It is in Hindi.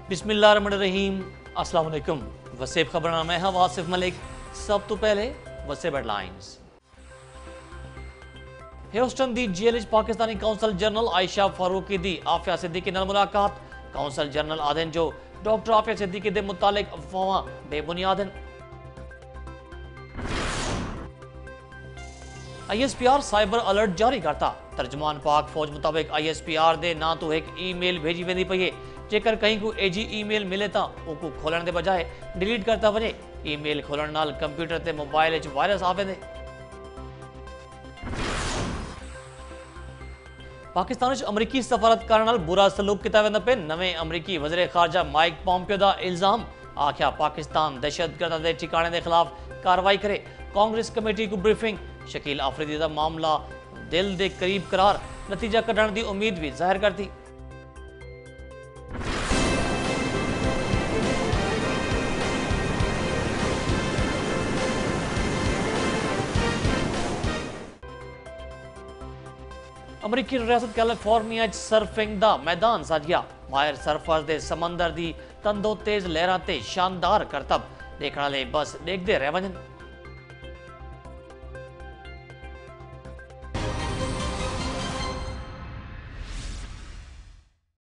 बिस्मिल्लाहिर्रहमानिर्रहीम। अस्सलाम वालेकुम। वसीफ खबरनामा में है वासिफ मलिक। सब तो पहले वसीफ हेडलाइंस। ह्यूस्टन दी जेल पाकिस्तानी कौंसल जनरल आयशा फारूकी दी आफिया सिद्दीकी नाल मुलाकात। कौंसल जनरल आदन जो डॉक्टर आफिया सिद्दीकी दे मुतालिक अफवाहां बेबुनियाद हैं। ISPR साइबर अलर्ट जारी करता। तर्जुमान पाक फौज मुताबिक ISPR दे ना तो एक ईमेल भेजी वेंदी पई है, जेकर कहीं को एजी ईमेल मिले ता उनको खोलण दे बजाय डिलीट करता वने। ईमेल खोलण नाल कंप्यूटर ते मोबाइल च वायरस आ वेंदे। पाकिस्तान अमरीकी सफारतकार नाल बुरा सलूक किया वेंदा पे। नवे अमरीकी वज़ीर खारजा माइक पॉम्पियो दा इल्जाम। आख्या पाकिस्तान दहशतगर्दां दे ठिकाने दे खिलाफ कार्रवाई करे। कांग्रेस कमेटी को ब्रीफिंग। शकील आफरीदी दा मामला दिल दे करीब करार। नतीजा कढ़ण दी उम्मीद भी जाहिर करती। अमरीकी रियासत कैलिफोर्निया सर्फिंग दा मैदान साजिया। माहिर सर्फर्स दे समंदर दी तंदो तेज लहरां ते शानदार करतब देखण वाले बस देखते रह वजन।